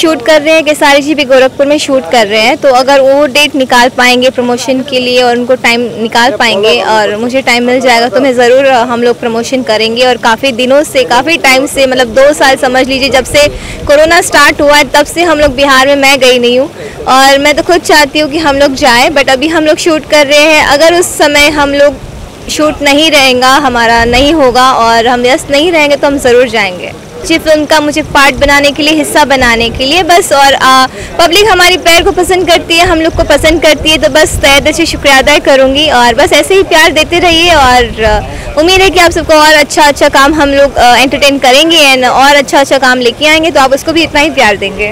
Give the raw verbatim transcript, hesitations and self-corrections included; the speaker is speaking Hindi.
शूट कर रहे हैं केसारी जी भी गोरखपुर में शूट कर रहे हैं, तो अगर वो डेट निकाल पाएंगे प्रमोशन के लिए और उनको टाइम निकाल पाएंगे और मुझे टाइम मिल जाएगा तो मैं ज़रूर हम लोग प्रमोशन करेंगे। और काफ़ी दिनों से, काफ़ी टाइम से, मतलब दो साल समझ लीजिए, जब से कोरोना स्टार्ट हुआ है तब से हम लोग बिहार में, मैं गई नहीं हूँ और मैं तो खुद चाहती हूँ कि हम लोग जाएँ, बट अभी हम लोग शूट कर रहे हैं। अगर उस समय हम लोग शूट नहीं रहेगा, हमारा नहीं होगा और हम व्यस्त नहीं रहेंगे तो हम ज़रूर जाएंगे जी फिल्म का मुझे पार्ट बनाने के लिए, हिस्सा बनाने के लिए बस। और आ, पब्लिक हमारी प्यार को पसंद करती है, हम लोग को पसंद करती है, तो बस तहे दिल से शुक्रिया अदा करूँगी और बस ऐसे ही प्यार देते रहिए। और उम्मीद है कि आप सबको और अच्छा अच्छा काम हम लोग एंटरटेन करेंगे एंड और अच्छा अच्छा काम लेके आएंगे, तो आप उसको भी इतना ही प्यार देंगे।